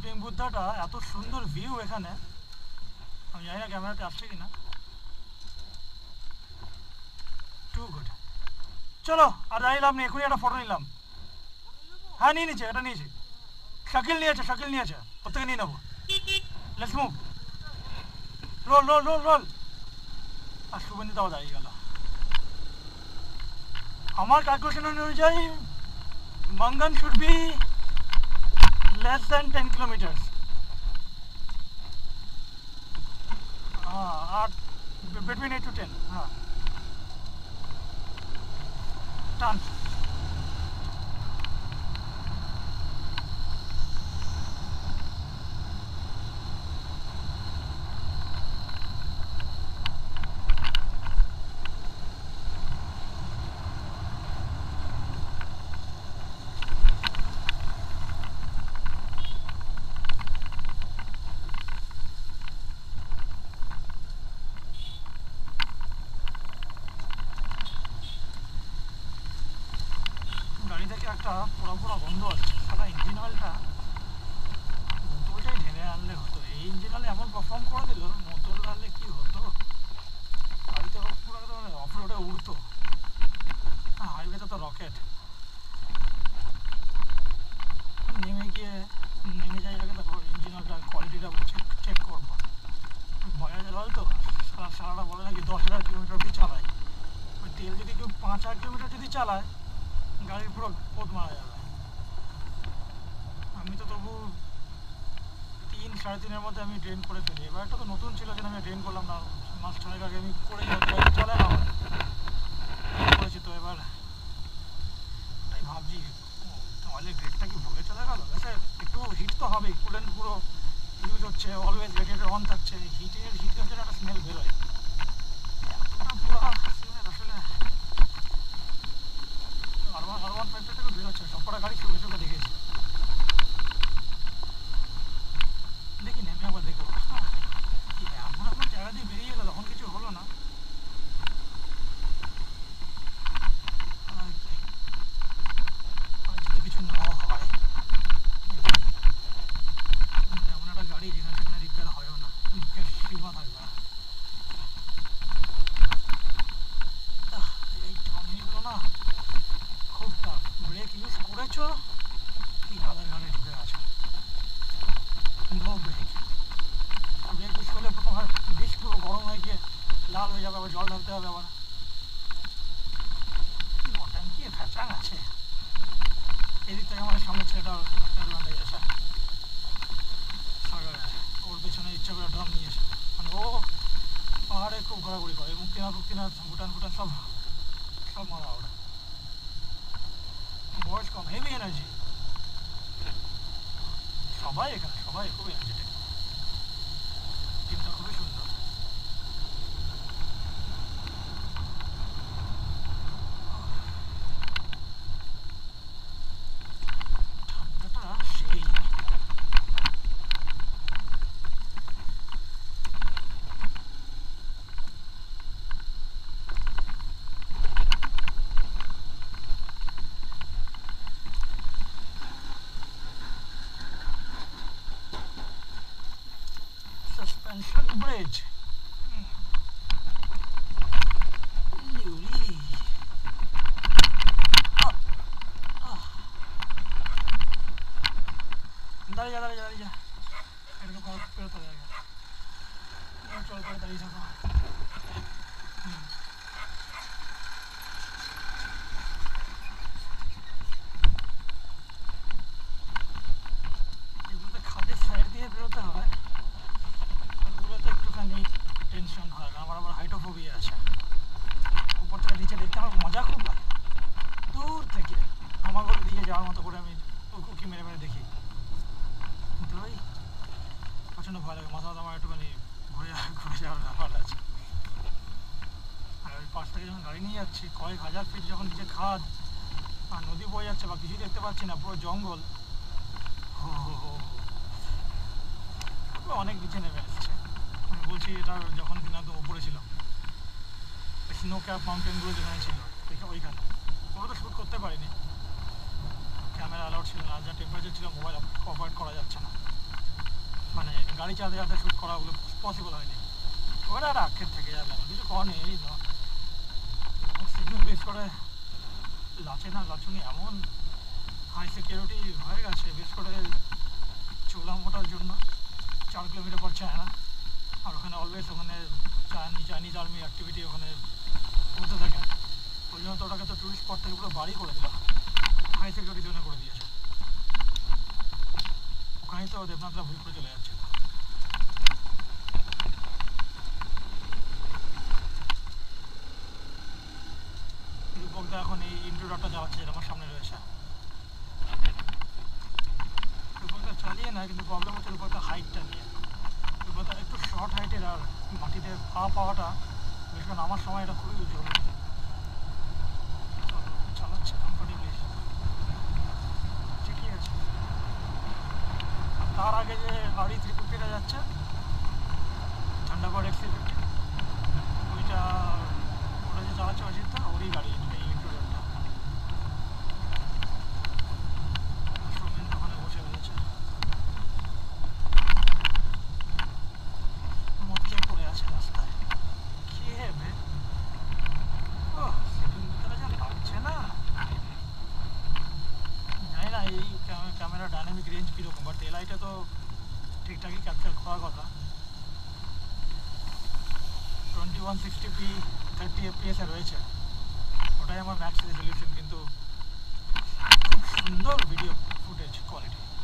Sleeping বুদ্ধাটা এত সুন্দর view এখানে, আমি জানি না ক্যামেরাতে আসছে কিনা। Too good. চলো আর দাঁড়িয়ে লাভ নেই, এখনই একটা ফটো নিলাম। হ্যাঁ নিয়ে নিচ্ছে, এটা নিয়েছি। শাকিল নিয়েছে, প্রত্যেকে নিয়ে নেবো। Let's move. Roll roll roll roll. আর শুভেন্দুতাও দাঁড়িয়ে গেল। আমার ক্যালকুলেশন অনুযায়ী Mangan should be less than 10 kilometers. Between 8 to 10. Done. গাড়ি থেকে একটা পোড়া গন্ধ আসছে। সারা ইঞ্জিন অয়েলটা বোতলটাই ঢেলে আনলে হতো। এই ইঞ্জিন অয়েল এমন পারফর্ম করে দিল, মোটর আনলে কি হতো। গাড়িতে পুরো একদম অফ রোডে উড়তো। হাইওয়েতে তো রকেট। নেমে যাই আগে, তারপর ইঞ্জিন অয়েলটার কোয়ালিটিটা চেক করবো। বাজাজের অয়েল তো সারাটা বলে নাকি 10,000 কিলোমিটার অব্দি চালায়। ওই তেল যদি কেউ 5,000 কিলোমিটার যদি চালায়, গাড়ির পুরো পোত মারা যাবে। আমি তো তবু 3-3.5 মধ্যে আমি ড্রেন করে ফেলি। এবারটা তো নতুন ছিল, যেন আমি ড্রেন করলাম না। মাস 6 আগে আমি করে চলে না করেছি। তো এবার তাই ভাবছি অয়েলের গ্রেডটা কি ভরে চলে গেল। একটু হিট তো হবে, কুলেন্ট পুরো ইউজ হচ্ছে, অলওয়েজ রেডিয়েটর অন থাকছে। হিটের জন্য একটা স্মেল বেরোয়। এতটা পুরো স্মেল আসলে আর1 5 থেকে বেরোচ্ছে। সবকটা গাড়ি চোখে দেখেছি। দেখি নেমে একবার দেখবো। এমন জায়গা দিয়ে বেরিয়ে গেলো, তখন কিছু হলো না। যদি কিছু নাও হয়, এমন একটা গাড়ি যেখানে সেখানে রিপেয়ার হয়ও না, রিপেয়ার সীমা থাকবে না। এই টার্নিংগুলো না খুব টাফ। ব্রেক ইউজ করেছো কি আধার ঘাটে ঢুকে আছে। নো ব্রেক ইউজ করলে তোমার ডিস্ক পুরো গরম হয়ে গিয়ে লাল হয়ে যাবে, আবার জল ঢালতে হবে। আবার নটাঙ্কি ফ্যাচাং আছে। এদিক থেকে আমাদের সামনে ছেলেটার অ্যাডভান্টেজ আছে। সাগরে ওর পেছনে ইচ্ছা করে ড্রাম নিয়েছে। মানে ও পাহাড়ে খুব ঘোরাঘুরি করে। মুক্তিনাথ ভুটান সব মারা ওরা। বয়স কম, হেভি এনার্জি। সবাই খুব এনার্জেটিক। টিমটা খুবই সুন্দর। ঠান্ডাটা সেই। Suspension bridge. দাঁড়িয়ে যা এটাকে পেরোতে হবে আগে। চল করে দাঁড়িয়ে থাকো। এগুলোতে খাদের সাইড দিয়ে বেরোতে হয়। ওগুলোতে একটুখানি টেনশন হয়, আমার আবার হাইটোফোবিয়া আছে। উপর থেকে নিচে দেখতে আমার মজা খুব লাগে। দূর থেকে আমার ঘরে দিয়ে যাওয়ার মতো করে আমি উঁকি মেরে দেখি। কিন্তু ওই প্রচণ্ড ভয় লাগে। মাথা আমার একটুখানি ঘুরে যাওয়ার ব্যাপার আছে। আর ওই পাশ থেকে যখন গাড়ি নিয়ে যাচ্ছি, কয়েক হাজার ফিট যখন নিচে খাদ আর নদী বয়ে যাচ্ছে, বা কিছুই দেখতে পাচ্ছি না, পুরো জঙ্গল। অনেক নিচে নেমে এসছে। আমি বলছি এটা যখন কিনা তো উপরে ছিল, স্নো ক্যাপ মাউন্টেনগুলো যেখানে ছিল ওইখানে। ওগুলো তো শ্যুট করতে পারিনি, ক্যামেরা অ্যালাউড ছিল না। যা টেম্পারেচার ছিল মোবাইল অপারেট করা যাচ্ছে না। গাড়ি চালাতে চালাতে শ্যুট করা ওগুলো পসিবল হয়নি। ওরা আর আক্ষেপ থেকে যাবে না, কিছু কর নেই। এই সিগন্যাল বেস করে লাচে না লাচুনি এমন হাই সিকিউরিটি হয়ে গেছে, বেশ করে চোলাম ওঠার জন্য 4 কিলোমিটার পর চায়না। আর ওখানে অলওয়েজ ওখানে চাইনিজ আর্মি অ্যাক্টিভিটি ওখানে হতে থাকে। ওই জন্য তো ওটাকে তো টুরিস্ট স্পট থেকে পুরো বাড়ি করে দিল, হাই সিকিউরিটি জোনে করে দিয়েছে। ওখানেই তো দেবনাথরা ভুল করে চলে যাচ্ছে। রূপকদা এখন এই ইন্ট্রোডাক্টটা চালাচ্ছে, যেটা আমার সামনে রয়েছে। রূপকদা চালিয়ে না, কিন্তু প্রবলেম হচ্ছে রূপকদা হাইটটা নিয়ে। রূপকদা একটু শর্ট হাইটের, আর মাটিতে পা পাওয়াটা বিশেষ করে নামার সময় এটা খুবই জরুরি। চালাচ্ছে কমফোর্টেবলি, ঠিকই আছে। তার আগে যে গাড়ি 350টা যাচ্ছে থান্ডারবার্ড XC50, ওটা যে চালাচ্ছে অজিতদা, ওরই গাড়ি এই ইন্ট্রোডাক্টটা। সৌমেন ওখানে বসে রয়েছে, মদ খেয়ে পড়ে আছে রাস্তায়। খেয়ে বে ও সেদিন ভিতরে যা লাগছে না, জানি না এই ক্যামেরা ডাইনামিক রেঞ্জ কীরকম, বাট এলআইটা তো ঠিকঠাকই ক্যাপচার করার কথা। 2160p 30 fps এ রয়েছে, ওটাই আমার ম্যাক্স রেজলিউশন, কিন্তু খুব সুন্দর ভিডিও ফুটেজ কোয়ালিটি।